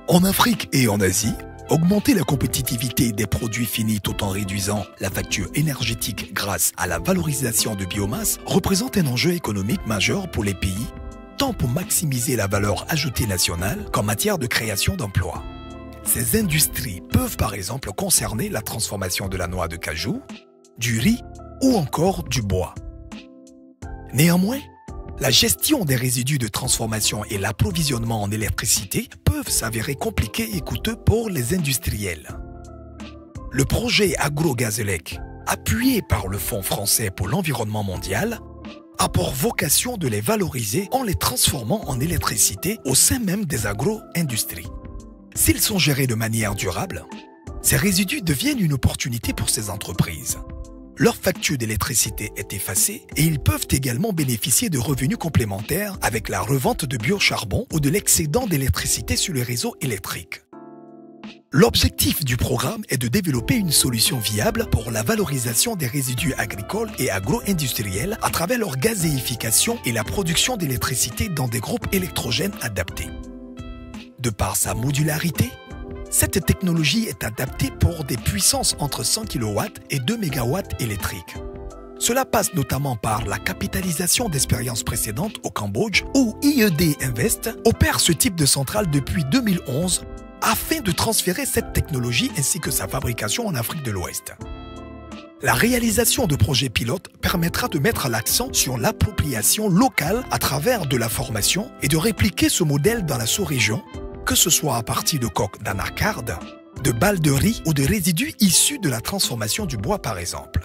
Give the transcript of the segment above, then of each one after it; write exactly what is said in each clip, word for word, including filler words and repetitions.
En Afrique et en Asie, augmenter la compétitivité des produits finis tout en réduisant la facture énergétique grâce à la valorisation de biomasse représente un enjeu économique majeur pour les pays, tant pour maximiser la valeur ajoutée nationale qu'en matière de création d'emplois. Ces industries peuvent par exemple concerner la transformation de la noix de cajou, du riz ou encore du bois. Néanmoins, la gestion des résidus de transformation et l'approvisionnement en électricité peuvent s'avérer compliqués et coûteux pour les industriels. Le projet AgroGazelec, appuyé par le Fonds français pour l'environnement mondial, a pour vocation de les valoriser en les transformant en électricité au sein même des agro-industries. S'ils sont gérés de manière durable, ces résidus deviennent une opportunité pour ces entreprises. Leur facture d'électricité est effacée et ils peuvent également bénéficier de revenus complémentaires avec la revente de biocharbon ou de l'excédent d'électricité sur les réseaux électriques. L'objectif du programme est de développer une solution viable pour la valorisation des résidus agricoles et agro-industriels à travers leur gazéification et la production d'électricité dans des groupes électrogènes adaptés. De par sa modularité, cette technologie est adaptée pour des puissances entre cent kilowatts et deux mégawatts électriques. Cela passe notamment par la capitalisation d'expériences précédentes au Cambodge où I E D Invest opère ce type de centrale depuis deux mille onze afin de transférer cette technologie ainsi que sa fabrication en Afrique de l'Ouest. La réalisation de projets pilotes permettra de mettre l'accent sur l'appropriation locale à travers de la formation et de répliquer ce modèle dans la sous-région, que ce soit à partir de coques d'anacarde, de balles de riz ou de résidus issus de la transformation du bois par exemple.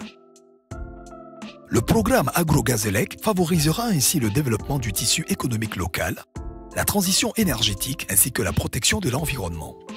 Le programme AgroGazelec favorisera ainsi le développement du tissu économique local, la transition énergétique ainsi que la protection de l'environnement.